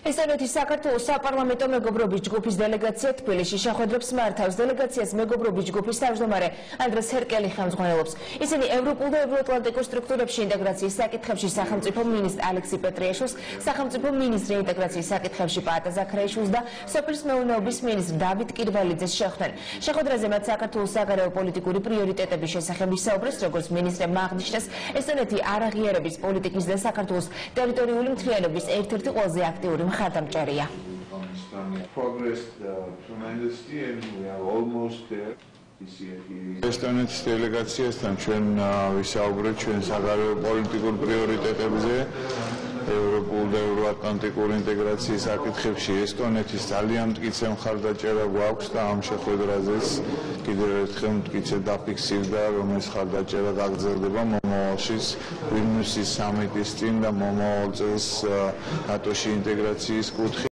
ესტონეთის საქართველოს საპარლამენტო მეგობრობის ჯგუფის დელეგაცია თბილისში შეხვედრებს მართავს. დელეგაციას მეგობრობის ჯგუფის თავმჯდომარე ანდრეს ჰერკელი ხელმძღვანელობს. ისინი ევროპულ და ევროატლანტიკურ სტრუქტურებში ინტეგრაციის საკითხებში სახელმწიფო მინისტრ ალექსი პეტრიაშვილს, სახელმწიფო მინისტრი ინტეგრაციის საკითხებში პაატა ზაქრიაშვილს და სოფლის მეურნეობის მინისტრ დავით კირვალიძეს შეხვდნენ. შეხვედრაზე მათ საქართველოს საგარეო პოლიტიკური პრიორიტეტების შესახებ ისაუბრეს, როგორც მინისტრმა აღნიშნეს, ესტონეთი არაღიარების პოლიტიკის და საქართველოს ტერიტორიული მთლიანობის ერთ-ერთი ყველაზე აქტიური მხარდამჭერია. ესტონეთის დელეგაციასთან ჩვენ ვისაუბრეთ ჩვენ საგარეო პოლიტიკურ პრიორიტეტებზე, ევროპულ და ევროატლანტიკურ ინტეგრაციის საკითხებში. ესტონეთის ძალიან მტკიცე მხარდაჭერა გვაქვს და ამ შეხვედრაზეც კიდევ ერთხელ მტკიცე დაფიქსირდა, რომ ეს მხარდაჭერა გაგრძელდება მომავალში ვილნიუსის სამიტის წინ და მომავალ წელს ნატოში ინტეგრაციის კუთხით.